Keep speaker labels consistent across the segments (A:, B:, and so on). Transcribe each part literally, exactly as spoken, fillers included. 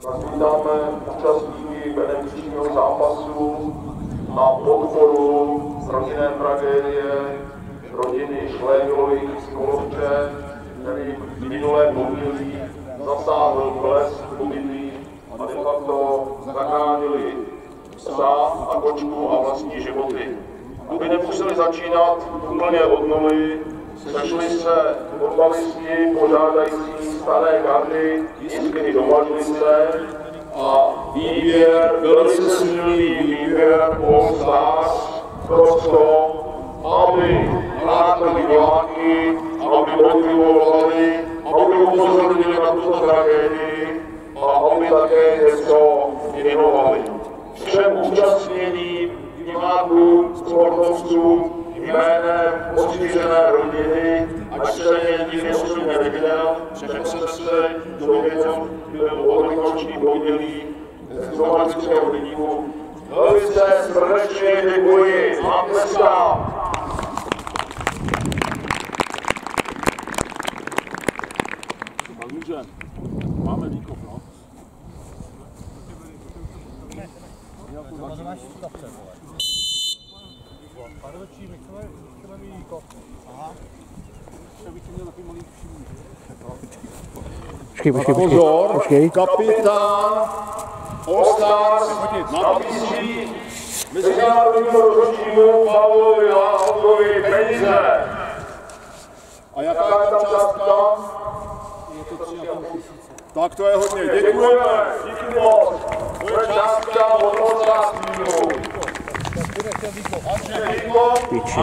A: Vítáme účastníky benedikčního zápasu na podporu rodinné tragédie rodiny Šlégelových z Kolovče, který v minulém období zasáhl ples obydlí a de facto zachránili psa a kočku a vlastní životy. Aby nemuseli začínat úplně od nuly, sešli se fotbalisti pořádající staré gardy Jiskry do Mažlice a výběr, velice silný výběr All Stars, proto, aby lákali diváky, aby motivovali, aby upozornili na tuto tragédii a aby také něco věnovali. Všem účastněným divákům, sportovcům, jménem postižené rodiny, ať se je nikdy osobně neviděl, řekl jsem se člověkem, byl odlichoční pondělí z Domanického deníku. Velice srdečně děkuji, mám tleskám.
B: Máme výkop, no. Pane Večí, my chceme, chceme mít výkop. Aha. Ještě bych měl takový malý všimný.
C: Počkej, počkej,
B: Pozor,
C: počkej.
B: kapitán All Stars nabízí mezinárodnímu rozhodčímu Pavlovi Láhokovi peníze. A jaká je tam částka? Je to tři a půl tisíce. Tak to je hodně, děkujeme, díky moc. To je částka od All Stars týmu.
C: Piči.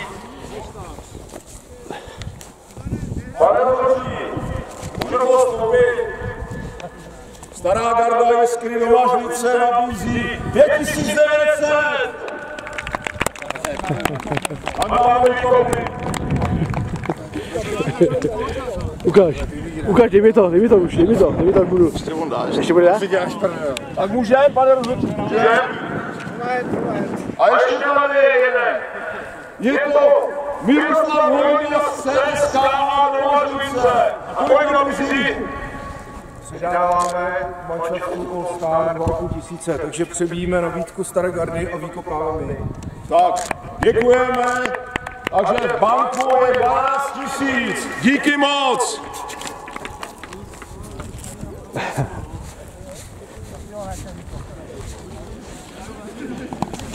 B: Pane rozhodčí, můžu postoupit. Stará garda Jiskry do Mažlice nabízí pět tisíc devět set. A máme výkopy.
C: Ukáž, ukáž, dej mi to, dej mi to už, dej mi to, dej mi to, budu. Ještě on dá, ještě bude dát?
B: Tak může, pane rozhodčí, může? A ještě tady jede. Je to Miroslav Hojna z C S K A do Mažlice. A kolik nabízí?
D: Předáváme manšaftu All Star dva a půl tisíce, takže přebíjíme nabídku staré gardy a výkopáváme.
B: Tak, děkujeme. Takže v banku je dvanáct tisíc. Díky moc.